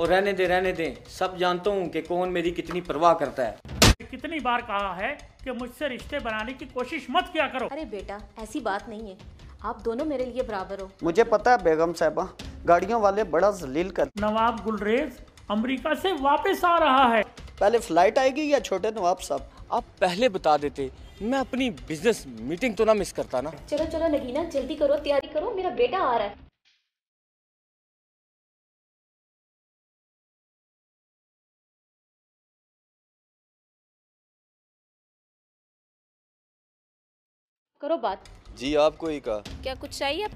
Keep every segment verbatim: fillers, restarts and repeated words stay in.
रहने दे रहने दे, सब जानता हूँ कि कौन मेरी कितनी परवाह करता है। कितनी बार कहा है कि मुझसे रिश्ते बनाने की कोशिश मत किया करो। अरे बेटा, ऐसी बात नहीं है, आप दोनों मेरे लिए बराबर हो। मुझे पता है बेगम साहबा, गाड़ियों वाले बड़ा जलील कर। नवाब गुलरेज अमेरिका से वापस आ रहा है। पहले फ्लाइट आएगी या छोटे नवाब साहब? आप पहले बता देते, मैं अपनी बिजनेस मीटिंग तो ना मिस करता ना। चलो चलो नगीना, जल्दी करो, तैयारी करो, मेरा बेटा आ रहा है। करो बात। जी आपको ही कहा। क्या कुछ चाहिए?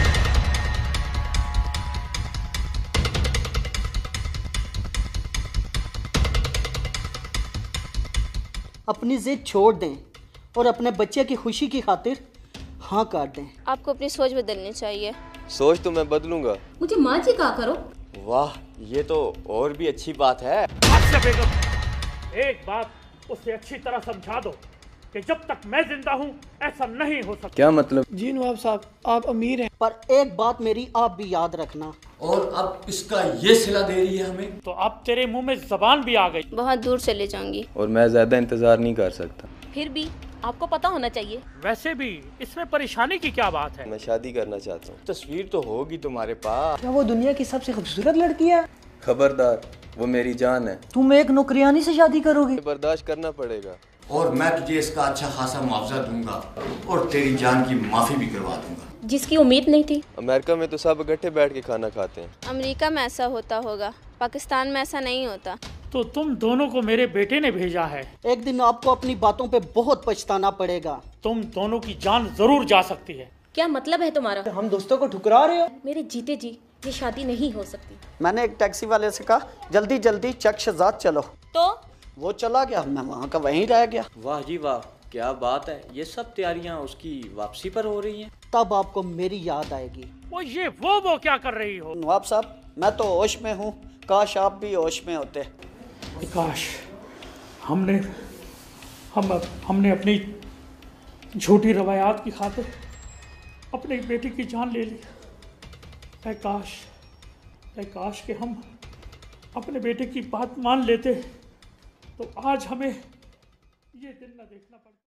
अपनी जिद छोड़ दें और अपने बच्चे की खुशी की खातिर हाँ काट दें। आपको अपनी सोच बदलनी चाहिए। सोच तो मैं बदलूंगा। मुझे माँ जी कहा करो। वाह, ये तो और भी अच्छी बात है। अच्छा बेगम, एक बात उसे अच्छी तरह समझा दो कि जब तक मैं जिंदा हूँ ऐसा नहीं हो सकता। क्या मतलब? जी नवाब साहब, आप अमीर हैं, पर एक बात मेरी आप भी याद रखना। और अब इसका ये सिला दे रही है हमें। तो अब तेरे मुंह में जबान भी आ गई। बहुत दूर चले जाऊंगी। और मैं ज्यादा इंतजार नहीं कर सकता। फिर भी आपको पता होना चाहिए। वैसे भी इसमें परेशानी की क्या बात है? मैं शादी करना चाहता हूँ। तस्वीर तो होगी तुम्हारे पास। क्या वो दुनिया की सबसे खूबसूरत लड़की है? खबरदार, वो मेरी जान है। तुम एक नौकरियानी से शादी करोगे? बर्दाश्त करना पड़ेगा। और मैं तुझे इसका अच्छा खासा मुआवजा दूंगा और तेरी जान की माफी भी करवा दूंगा। जिसकी उम्मीद नहीं थी। अमेरिका में तो सब इकट्ठे बैठ के खाना खाते हैं। अमेरिका में ऐसा होता होगा, पाकिस्तान में ऐसा नहीं होता। तो तुम दोनों को मेरे बेटे ने भेजा है। एक दिन आपको अपनी बातों पे बहुत पछताना पड़ेगा। तुम दोनों की जान जरूर जा सकती है। क्या मतलब है तुम्हारा? हम दोस्तों को ठुकरा रहे हो? मेरे जीते जी ये शादी नहीं हो सकती। मैंने एक टैक्सी वाले से कहा जल्दी जल्दी चक शहजाद चलो, तो वो चला गया, मैं वहाँ का वहीं रह गया। वाह जी वाह, क्या बात है। ये सब तैयारियां उसकी वापसी पर हो रही हैं। तब आपको मेरी याद आएगी। वो ये वो वो क्या कर रही हो? नवाब साहब, मैं तो होश में हूँ, काश आप भी होश में होते। काश हमने हम हमने अपनी झूठी रवायात की खातिर अपने बेटे की जान ले ली। ऐ काश ऐ काश कि हम अपने बेटे की बात मान लेते तो आज हमें ये दिन न देखना पड़ता।